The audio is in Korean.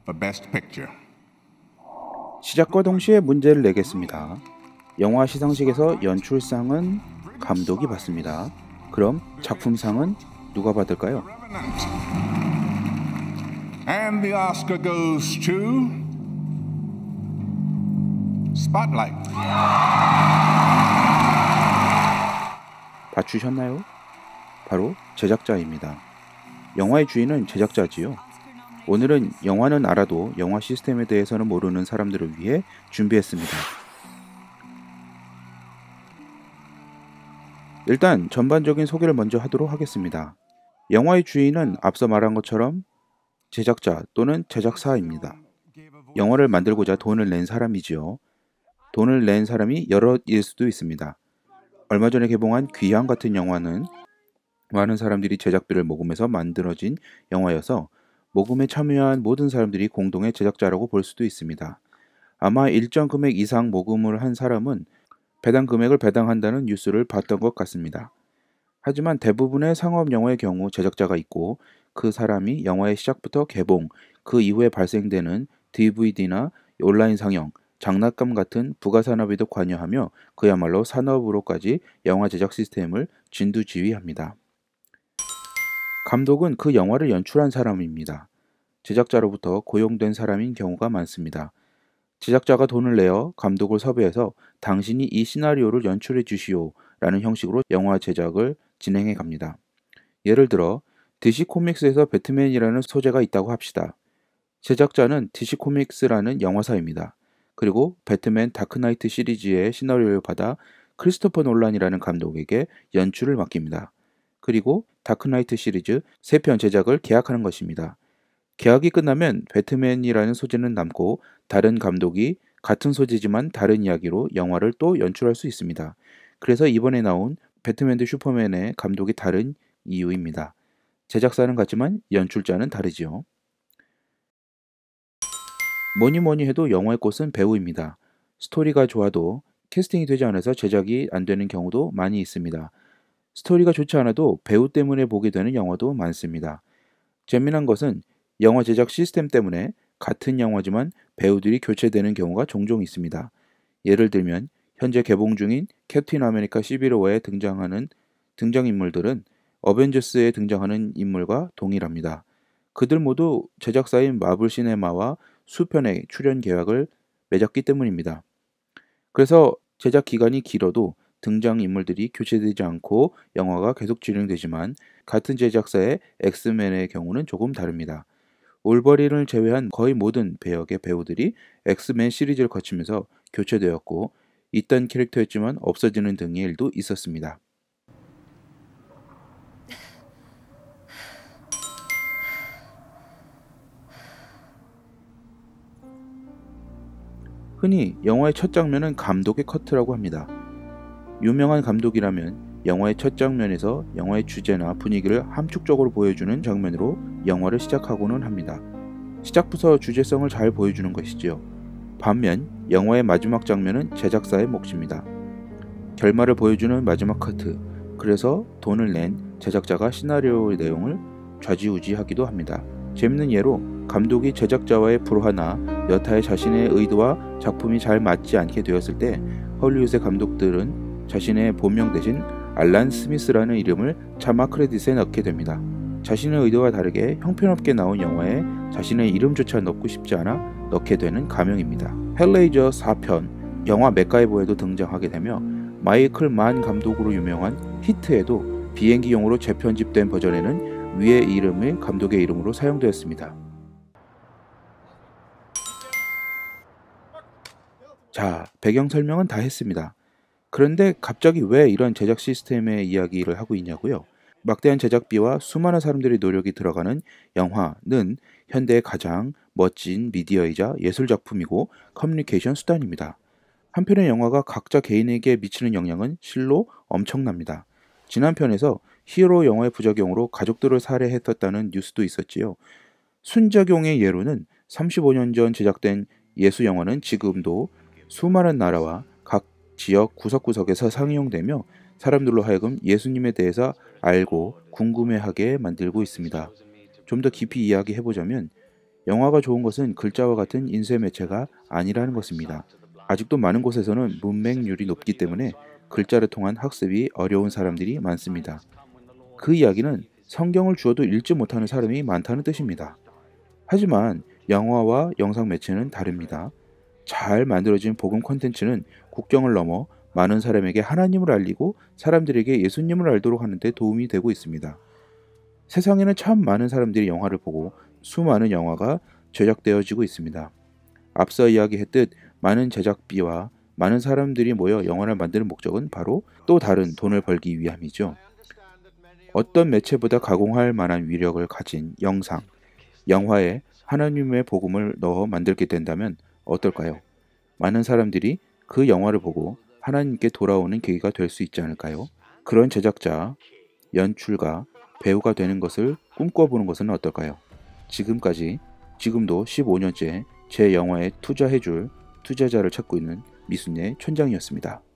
for Best Picture. 시작과 동시에 문제를 내겠습니다. 영화 시상식에서 연출상은 감독이 받습니다. 그럼 작품상은 누가 받을까요? And the Oscar goes to Spotlight. 맞추셨나요? 바로 제작자입니다. 영화의 주인은 제작자지요. 오늘은 영화는 알아도 영화 시스템에 대해서는 모르는 사람들을 위해 준비했습니다. 일단 전반적인 소개를 먼저 하도록 하겠습니다. 영화의 주인은 앞서 말한 것처럼 제작자 또는 제작사입니다. 영화를 만들고자 돈을 낸 사람이지요. 돈을 낸 사람이 여럿일 수도 있습니다. 얼마 전에 개봉한 귀향 같은 영화는 많은 사람들이 제작비를 모금해서 만들어진 영화여서 모금에 참여한 모든 사람들이 공동의 제작자라고 볼 수도 있습니다. 아마 일정 금액 이상 모금을 한 사람은 배당 금액을 배당한다는 뉴스를 봤던 것 같습니다. 하지만 대부분의 상업 영화의 경우 제작자가 있고 그 사람이 영화의 시작부터 개봉, 그 이후에 발생되는 DVD나 온라인 상영, 장난감 같은 부가산업에도 관여하며 그야말로 산업으로까지 영화 제작 시스템을 진두지휘합니다. 감독은 그 영화를 연출한 사람입니다. 제작자로부터 고용된 사람인 경우가 많습니다. 제작자가 돈을 내어 감독을 섭외해서 당신이 이 시나리오를 연출해 주시오 라는 형식으로 영화 제작을 진행해 갑니다. 예를 들어 DC 코믹스에서 배트맨이라는 소재가 있다고 합시다. 제작자는 DC 코믹스라는 영화사입니다. 그리고 배트맨 다크나이트 시리즈의 시나리오를 받아 크리스토퍼 놀란이라는 감독에게 연출을 맡깁니다. 그리고 다크나이트 시리즈 3편 제작을 계약하는 것입니다. 계약이 끝나면 배트맨이라는 소재는 남고 다른 감독이 같은 소재지만 다른 이야기로 영화를 또 연출할 수 있습니다. 그래서 이번에 나온 배트맨 대 슈퍼맨의 감독이 다른 이유입니다. 제작사는 같지만 연출자는 다르지요. 뭐니 해도 영화의 꽃은 배우입니다. 스토리가 좋아도 캐스팅이 되지 않아서 제작이 안 되는 경우도 많이 있습니다. 스토리가 좋지 않아도 배우 때문에 보게 되는 영화도 많습니다. 재미난 것은 영화 제작 시스템 때문에 같은 영화지만 배우들이 교체되는 경우가 종종 있습니다. 예를 들면 현재 개봉 중인 캡틴 아메리카 시빌워에 등장하는 등장인물들은 어벤져스에 등장하는 인물과 동일합니다. 그들 모두 제작사인 마블 시네마와 수편의 출연 계약을 맺었기 때문입니다. 그래서 제작 기간이 길어도 등장인물들이 교체되지 않고 영화가 계속 진행되지만 같은 제작사의 엑스맨의 경우는 조금 다릅니다. 올버린을 제외한 거의 모든 배역의 배우들이 엑스맨 시리즈를 거치면서 교체되었고 있던 캐릭터였지만 없어지는 등의 일도 있었습니다. 흔히 영화의 첫 장면은 감독의 커트라고 합니다. 유명한 감독이라면 영화의 첫 장면에서 영화의 주제나 분위기를 함축적으로 보여주는 장면으로 영화를 시작하고는 합니다. 시작부터 주제성을 잘 보여주는 것이지요. 반면 영화의 마지막 장면은 제작사의 몫입니다. 결말을 보여주는 마지막 커트, 그래서 돈을 낸 제작자가 시나리오의 내용을 좌지우지하기도 합니다. 재밌는 예로 감독이 제작자와의 불화나 여타의 자신의 의도와 작품이 잘 맞지 않게 되었을 때 헐리우드의 감독들은 자신의 본명 대신 알란 스미스라는 이름을 자막 크레딧에 넣게 됩니다. 자신의 의도와 다르게 형편없게 나온 영화에 자신의 이름조차 넣고 싶지 않아 넣게 되는 가명입니다. 헬레이저 4편, 영화 맥가이버에도 등장하게 되며 마이클 만 감독으로 유명한 히트에도 비행기용으로 재편집된 버전에는 위의 이름이 감독의 이름으로 사용되었습니다. 자, 배경 설명은 다 했습니다. 그런데 갑자기 왜 이런 제작 시스템의 이야기를 하고 있냐고요? 막대한 제작비와 수많은 사람들의 노력이 들어가는 영화는 현대의 가장 멋진 미디어이자 예술작품이고 커뮤니케이션 수단입니다. 한편의 영화가 각자 개인에게 미치는 영향은 실로 엄청납니다. 지난 편에서 히어로 영화의 부작용으로 가족들을 살해했었다는 뉴스도 있었지요. 순작용의 예로는 35년 전 제작된 예수 영화는 지금도 수많은 나라와 각 지역 구석구석에서 상영되며 사람들로 하여금 예수님에 대해서 알고 궁금해하게 만들고 있습니다. 좀 더 깊이 이야기해보자면 영화가 좋은 것은 글자와 같은 인쇄 매체가 아니라는 것입니다. 아직도 많은 곳에서는 문맹률이 높기 때문에 글자를 통한 학습이 어려운 사람들이 많습니다. 그 이야기는 성경을 주어도 읽지 못하는 사람이 많다는 뜻입니다. 하지만 영화와 영상 매체는 다릅니다. 잘 만들어진 복음 콘텐츠는 국경을 넘어 많은 사람에게 하나님을 알리고 사람들에게 예수님을 알도록 하는 데 도움이 되고 있습니다. 세상에는 참 많은 사람들이 영화를 보고 수많은 영화가 제작되어지고 있습니다. 앞서 이야기했듯 많은 제작비와 많은 사람들이 모여 영화를 만드는 목적은 바로 또 다른 돈을 벌기 위함이죠. 어떤 매체보다 가공할 만한 위력을 가진 영상, 영화에 하나님의 복음을 넣어 만들게 된다면 어떨까요? 많은 사람들이 그 영화를 보고 하나님께 돌아오는 계기가 될 수 있지 않을까요? 그런 제작자, 연출가, 배우가 되는 것을 꿈꿔보는 것은 어떨까요? 지금도 15년째 제 영화에 투자해줄 투자자를 찾고 있는 미순의 촌장이었습니다.